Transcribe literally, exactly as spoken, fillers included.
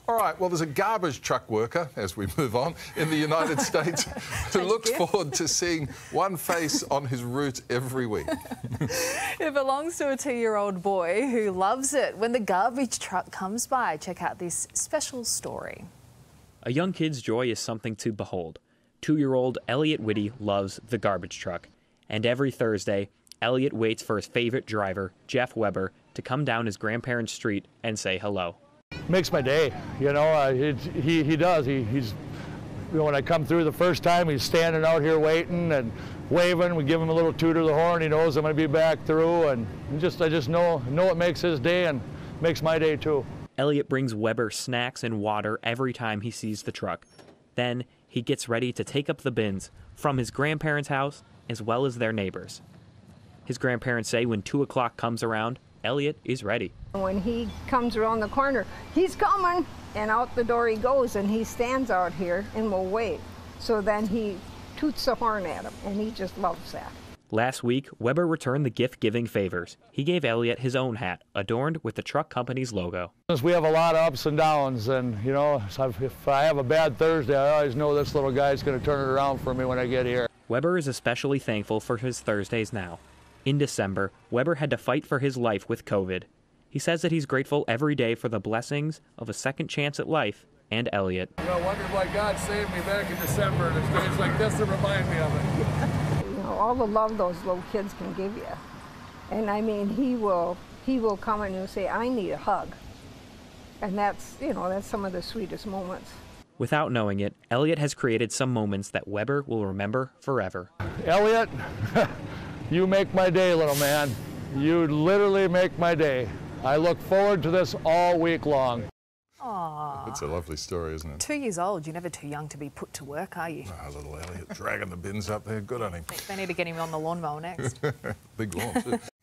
All right, well, there's a garbage truck worker, as we move on, in the United States who looks forward to seeing one face on his route every week. It belongs to a two-year-old boy who loves it when the garbage truck comes by. Check out this special story. A young kid's joy is something to behold. Two-year-old Elliot Whitty loves the garbage truck. And every Thursday, Elliot waits for his favorite driver, Jeff Weber, to come down his grandparents' street and say hello. Makes my day, you know. Uh, it, he he does. He, he's, you know, when I come through the first time, he's standing out here waiting and waving. We give him a little toot of the horn. He knows I'm going to be back through, and just I just know know it makes his day and makes my day too. Elliot brings Weber snacks and water every time he sees the truck. Then he gets ready to take up the bins from his grandparents' house as well as their neighbors. His grandparents say when two o'clock comes around, Elliot is ready. When he comes around the corner, he's coming, and out the door he goes, and he stands out here and will wait. So then he toots the horn at him, and he just loves that. Last week, Weber returned the gift-giving favors. He gave Elliot his own hat, adorned with the truck company's logo. We have a lot of ups and downs, and you know, if I have a bad Thursday, I always know this little guy's going to turn it around for me when I get here. Weber is especially thankful for his Thursdays now. In December, Weber had to fight for his life with COVID. He says that he's grateful every day for the blessings of a second chance at life and Elliot. You know, I wondered why God saved me back in December, and it's days like this that remind me of it. You know, all the love those little kids can give you. And I mean, he will, he will come and he'll say, I need a hug. And that's, you know, that's some of the sweetest moments. Without knowing it, Elliot has created some moments that Weber will remember forever. Elliot, you make my day, little man. You literally make my day. I look forward to this all week long. Aww. It's a lovely story, isn't it? Two years old, you're never too young to be put to work, are you? Ah, little Elliot dragging the bins up there. Good on him. They need to get him on the lawnmower next. Big lawn, too.